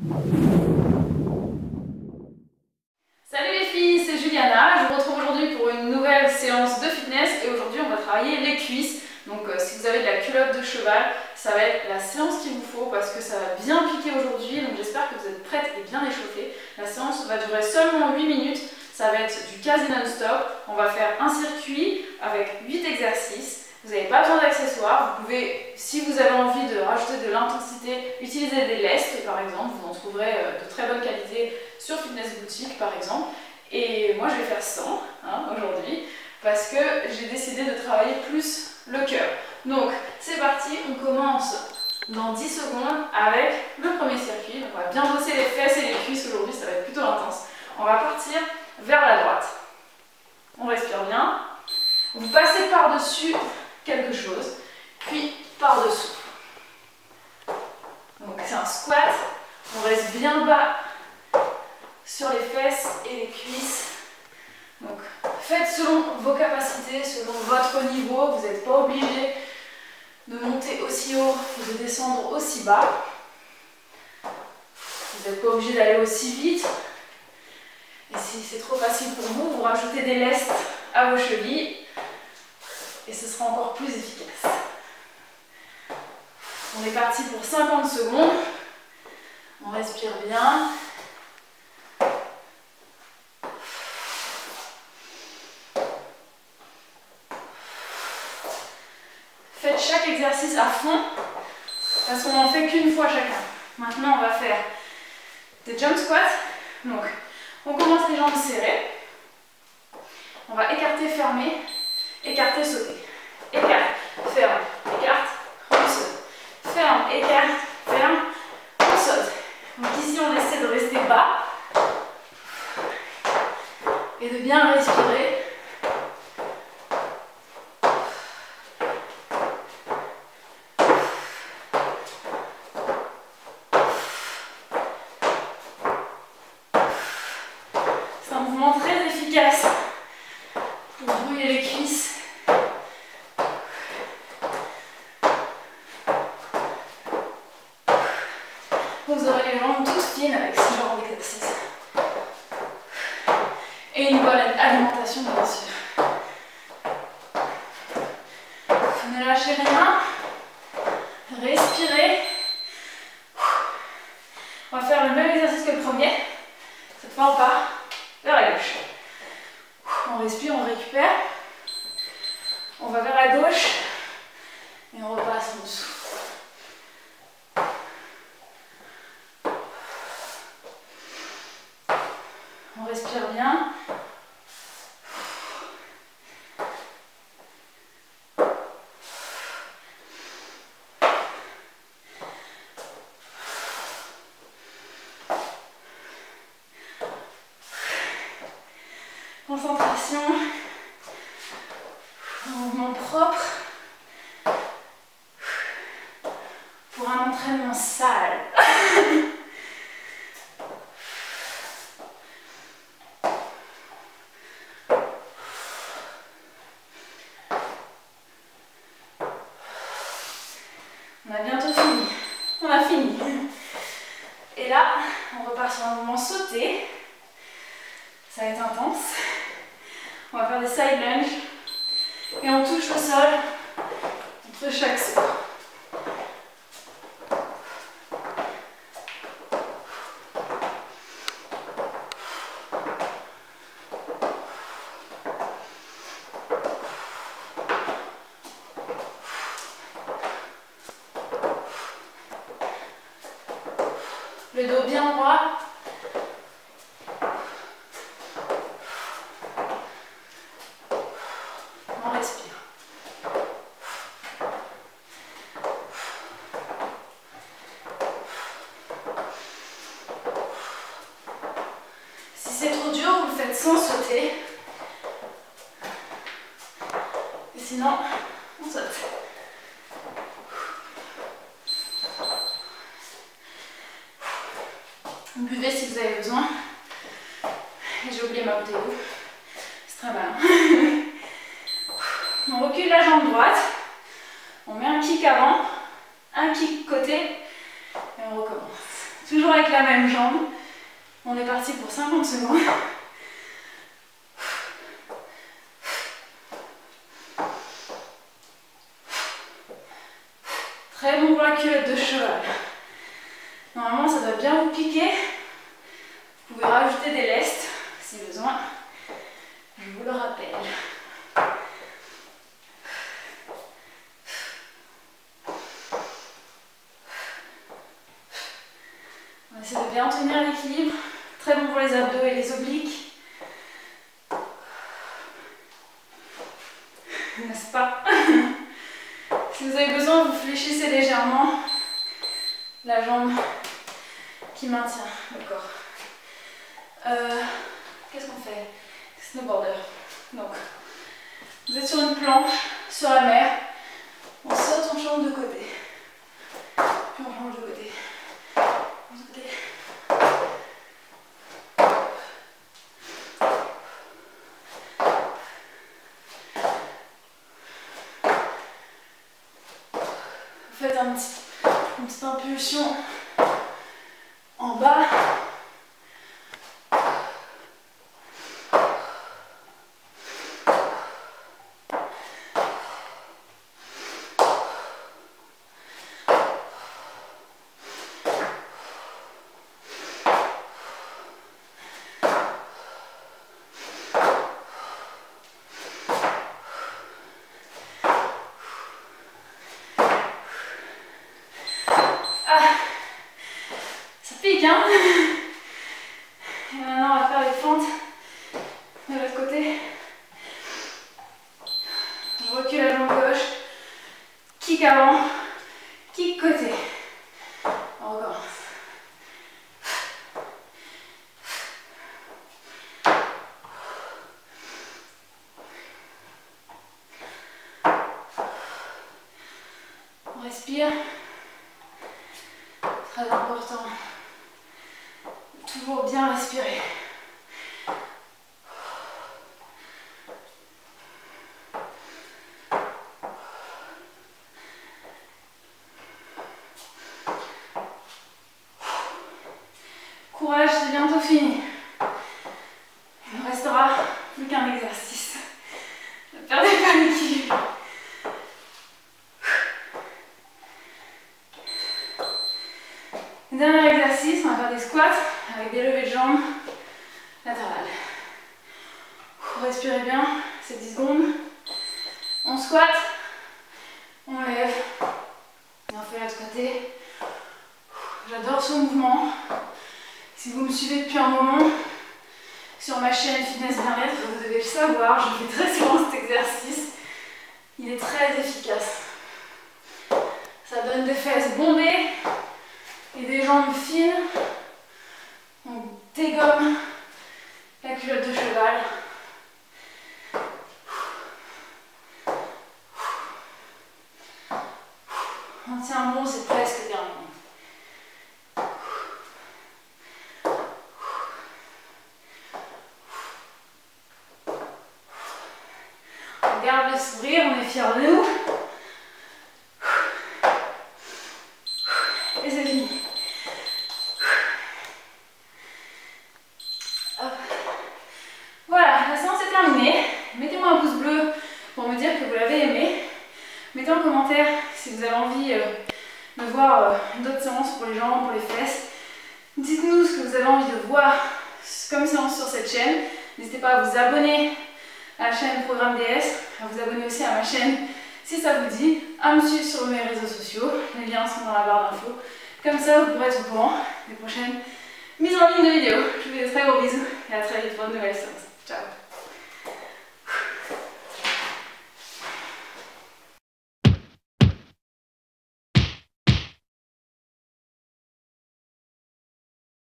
Salut les filles, c'est Juliana. Je vous retrouve aujourd'hui pour une nouvelle séance de fitness et aujourd'hui on va travailler les cuisses. Donc si vous avez de la culotte de cheval, ça va être la séance qu'il vous faut parce que ça va bien piquer aujourd'hui. Donc j'espère que vous êtes prêtes et bien échauffées. La séance va durer seulement 8 minutes. Ça va être du quasi non-stop. On va faire un circuit avec 8 exercices. Vous n'avez pas besoin d'accessoires. Vous pouvez, si vous avez envie de rajouter de l'intensité, utiliser des lestes par exemple. Vous en trouverez de très bonne qualité sur Fitness Boutique par exemple. Et moi je vais faire 100 aujourd'hui parce que j'ai décidé de travailler plus le cœur. Donc c'est parti, on commence dans 10 secondes avec le premier circuit. Donc on va bien bosser les fesses et les cuisses aujourd'hui, ça va être plutôt intense. On va partir vers la droite. On respire bien. Vous passez par-dessus quelque chose, puis par-dessous. Donc c'est un squat. On reste bien bas sur les fesses et les cuisses. Donc faites selon vos capacités, selon votre niveau. Vous n'êtes pas obligé de monter aussi haut ou de descendre aussi bas. Vous n'êtes pas obligé d'aller aussi vite. Et si c'est trop facile pour vous, vous rajoutez des lestes à vos chevilles et ce sera encore plus efficace. On est parti pour 50 secondes. On respire bien. Faites chaque exercice à fond parce qu'on n'en fait qu'une fois chacun. Maintenant, on va faire des jump squats. Donc, on commence les jambes serrées. On va écarter, fermer, écarter, sauter. Écarte, ferme, écarte, on saute. Ferme, écarte, ferme, on saute. Donc ici, on essaie de rester bas et de bien respirer. C'est un mouvement très efficace pour brouiller les cuisses. Vous aurez les jambes toutes fines avec ce genre d'exercice. Et une bonne alimentation bien sûr. Ne lâchez rien. Respirez. On va faire le même exercice que le premier. Cette fois on part vers la gauche. On respire, on récupère. On va vers la gauche. Et on repasse en dessous. On respire bien. Concentration. Un mouvement propre pour un entraînement sale. On a bientôt fini. On a fini. Et là, on repart sur un mouvement sauté. Ça va être intense. On va faire des side lunges. Et on touche le sol entre chaque saut. Le dos bien droit. On respire. Si c'est trop dur, vous le faites sans sauter. Et sinon, on saute. Vous buvez si vous avez besoin. Et j'ai oublié ma bouteille d'eau. C'est très malin. On recule la jambe droite. On met un kick avant, un kick côté. Et on recommence. Toujours avec la même jambe. On est parti pour 50 secondes. Très bon pour la culotte de cheval. Normalement, ça doit bien vous piquer. Vous pouvez rajouter des lestes si besoin. Je vous le rappelle. On essaie de bien tenir l'équilibre. Très bon pour les abdos et les obliques. N'est-ce pas? Si vous avez besoin, vous fléchissez légèrement la jambe qui maintient le corps. Qu'est-ce qu'on fait? Snowboarder. Donc, vous êtes sur une planche, sur la mer. On saute, on change de côté. Puis on change de côté. De côté. Vous faites une petite impulsion en bas. Hein. Et maintenant on va faire les fentes de l'autre côté. Je recule la jambe gauche, kick avant, kick côté. On recommence. On respire. Très important. Toujours bien respirer. Courage, c'est bientôt fini. Il ne restera plus qu'un exercice. Ne perdez pas l'équilibre. Dernier exercice, on va faire des squats avec des levées de jambes latérales. Respirez bien, c'est 10 secondes. On squatte, on lève, et on fait l'autre côté. J'adore ce mouvement. Si vous me suivez depuis un moment, sur ma chaîne Fitness Bien-être, vous devez le savoir, je fais très souvent cet exercice. Il est très efficace. Ça donne des fesses bombées et des jambes fines. On dégomme la culotte de cheval. On tient bon, c'est presque terminé. On garde le sourire, on est fiers de nous. Et c'est fini. Voilà, la séance est terminée. Mettez-moi un pouce bleu pour me dire que vous l'avez aimé. Mettez en commentaire si vous avez envie de voir d'autres séances pour les jambes, pour les fesses. Dites-nous ce que vous avez envie de voir comme séance sur cette chaîne. N'hésitez pas à vous abonner à la chaîne Programme DS, à vous abonner aussi à ma chaîne si ça vous dit, à me suivre sur mes réseaux sociaux. Les liens sont dans la barre d'infos. Comme ça, vous pourrez être au courant des prochaines mises en ligne de vidéos. Je vous fais de très gros bisous et à très vite pour de nouvelles séances. Ciao!